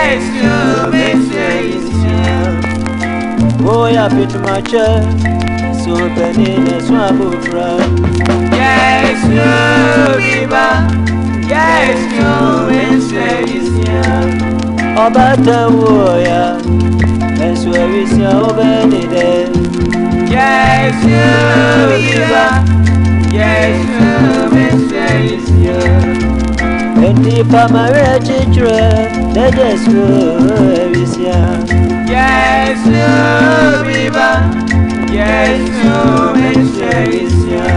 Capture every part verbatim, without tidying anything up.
Yesu mesreisia. Boya pitu mache, so penine swabufra. Yesu biba, Yesu mesreisia. Obata woya, mesreisia obenide. Yesu biba, Yesu mesreisia. Enti pa mare chichre, de Yesu mesreisia. Yesu biba, Yesu mesreisia.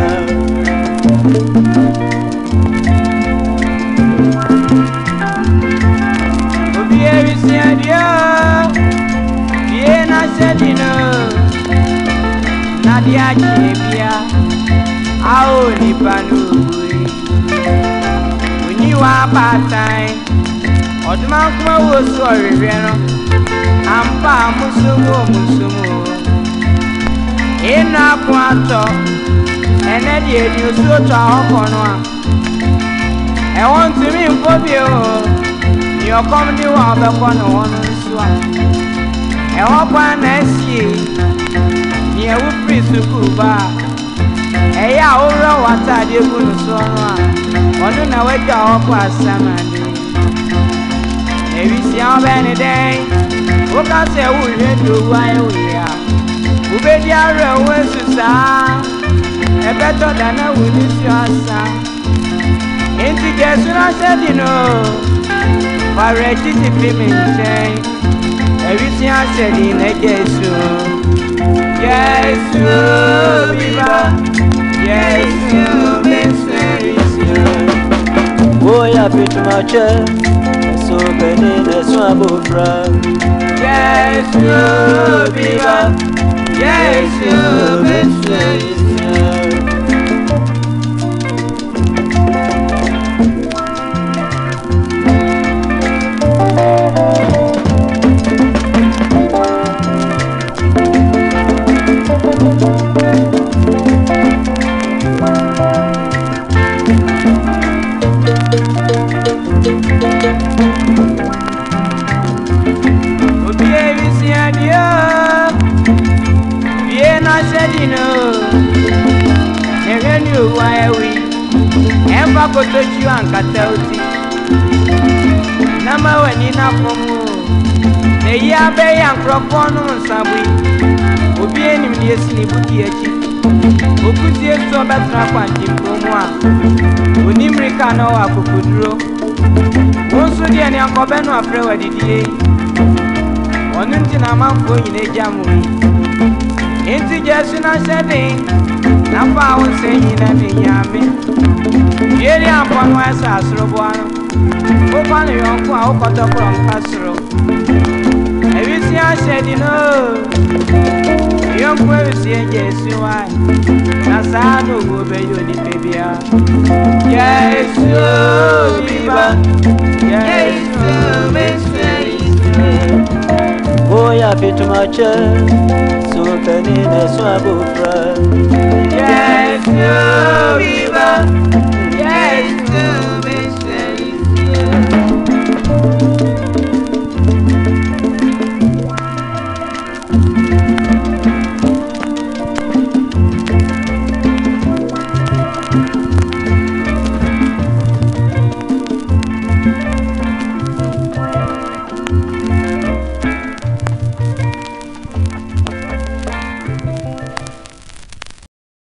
Obi erisia dia, die na sedino, na dia chebia, ao ni panui. Uni wa patai, oduma kuma wo so rere no. Ampa musumu musumu ina kwato ene die di osuoto ahokono a e won timi mfobi o ni okom di wa obekọ no won nso a e ho kwa na sie ni e wu prisuku ba e ya oro wata di egu no so no a onu na weja ho asamani e wi si an beni den. Oka se wu re do wa e wi ya. Ube di are wo susa. E beto dana wu ni si asa. Enti Jesu na se di no. Wa re ti ti fi mi nchen. E wi si an se di na Jesu. Jesu viva. Jesu mesreisia. Boya pitu mache, so penine swabufra. Yesu viva, Yesu mesreisia. Emba kotochi ankatauti Nama weni na fomu Ne ya be ya nkrofonu nsabui Obi enim ne esi ne buki echi Okusi esu obetra kwanti mpomu a Onimrika na wa kokuduro Wonso de ne akobe no afre wadidie Onu nti na manfo nyine jamu Enti Jesu na shedin na fa won se nyina ne yame Yeri ampon wa sa asro boano o kwa ne yonko a o kotokro nkasro Ewisi a shedi no Yonko ewisi Jesu wa na sa no go be yo ni pebia Yesu viva Yesu mesreisia. Boya pitu mache, so penine swabufra. Yesu viva